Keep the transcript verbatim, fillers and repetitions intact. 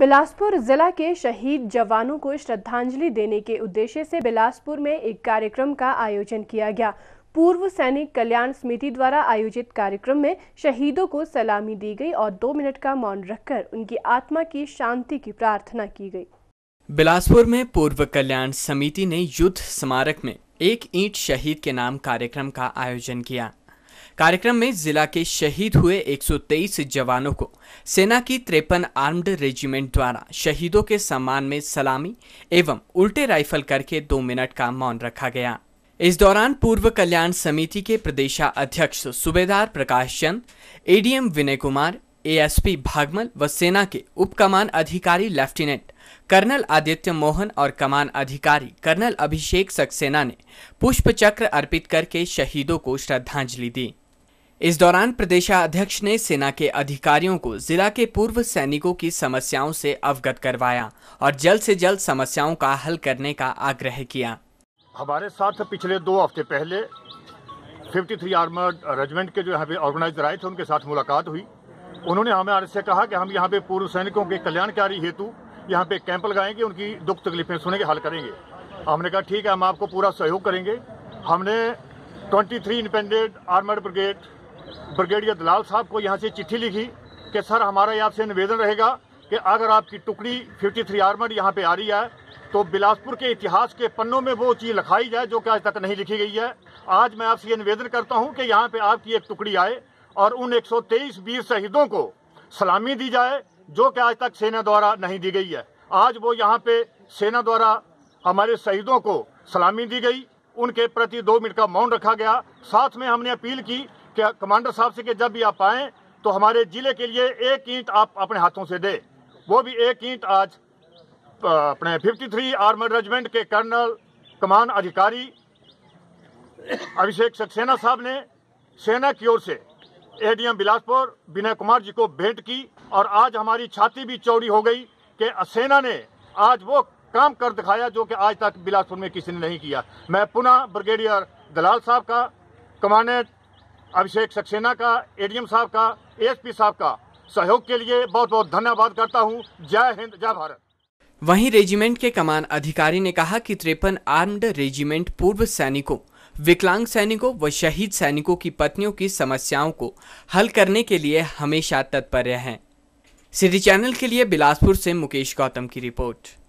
बिलासपुर जिला के शहीद जवानों को श्रद्धांजलि देने के उद्देश्य से बिलासपुर में एक कार्यक्रम का आयोजन किया गया। पूर्व सैनिक कल्याण समिति द्वारा आयोजित कार्यक्रम में शहीदों को सलामी दी गई और दो मिनट का मौन रखकर उनकी आत्मा की शांति की प्रार्थना की गई। बिलासपुर में पूर्व कल्याण समिति ने युद्ध स्मारक में एक ईंट शहीद के नाम कार्यक्रम का आयोजन किया। कार्यक्रम में जिला के शहीद हुए एक सौ तेईस जवानों को सेना की तिरपन आर्म्ड रेजिमेंट द्वारा शहीदों के सम्मान में सलामी एवं उल्टे राइफल करके दो मिनट का मौन रखा गया। इस दौरान पूर्व कल्याण समिति के प्रदेशाध्यक्ष सूबेदार प्रकाश चंद, एडीएम विनय कुमार, एएसपी भागमल व सेना के उप कमान अधिकारी लेफ्टिनेंट कर्नल आदित्य मोहन और कमान अधिकारी कर्नल अभिषेक सक्सेना ने पुष्प चक्र अर्पित करके शहीदों को श्रद्धांजलि दी। इस दौरान प्रदेशाध्यक्ष ने सेना के अधिकारियों को जिला के पूर्व सैनिकों की समस्याओं से अवगत करवाया और जल्द से जल्द समस्याओं का हल करने का आग्रह किया। हमारे साथ पिछले दो हफ्ते पहले तिरेपन आर्मर्ड रेजिमेंट के जो यहाँ पे ऑर्गेनाइजर आए थे, उनके साथ मुलाकात हुई। उन्होंने हमें से कहा कि हम यहाँ पे पूर्व सैनिकों के कल्याणकारी हेतु यहाँ पे कैंप लगाएंगे, उनकी दुख तकलीफें सुनेंगे, हल करेंगे। हमने कहा ठीक है, हम आपको पूरा सहयोग करेंगे। हमने तेईस independent armoured brigade brigadier Dalal साहब को यहाँ से चिट्ठी लिखी कि सर, हमारा आपसे निवेदन रहेगा कि अगर आपकी टुकड़ी तिरेपन आर्मर्ड यहाँ पे आ रही है तो बिलासपुर के इतिहास के पन्नों में वो चीज़ लिखाई जाए जो कि आज तक नहीं लिखी गई है। आज मैं आपसे ये निवेदन करता हूँ कि यहाँ पे आपकी एक टुकड़ी आए और उन एक सौ तेईस वीर शहीदों को सलामी दी जाए जो कि आज तक सेना द्वारा नहीं दी गई है। आज वो यहाँ पे सेना द्वारा हमारे शहीदों को सलामी दी गई, उनके प्रति दो मिनट का मौन रखा गया। साथ में हमने अपील की कि कमांडर साहब से कि जब भी आप आएँ तो हमारे जिले के लिए एक ईंट आप अपने हाथों से दें। वो भी एक ईंट आज अपने तिरेपन आर्मर्ड रेजिमेंट के कर्नल कमान अधिकारी अभिषेक सक्सेना साहब ने सेना की ओर से एडीएम बिलासपुर विनय कुमार जी को भेंट की और आज हमारी छाती भी चौड़ी हो गई कि सेना ने आज वो काम कर दिखाया जो कि आज तक बिलासपुर में किसी ने नहीं किया। मैं पुनः ब्रिगेडियर दलाल साहब का, कमांडेंट अभिषेक सक्सेना का, एडीएम साहब का, एएसपी साहब का सहयोग के लिए बहुत बहुत धन्यवाद करता हूँ। जय हिंद, जय भारत। वहीं रेजिमेंट के कमान अधिकारी ने कहा कि तिरपन आर्म्ड रेजिमेंट पूर्व सैनिकों, विकलांग सैनिकों व शहीद सैनिकों की पत्नियों की समस्याओं को हल करने के लिए हमेशा तत्पर हैं। सिटी चैनल के लिए बिलासपुर से मुकेश गौतम की रिपोर्ट।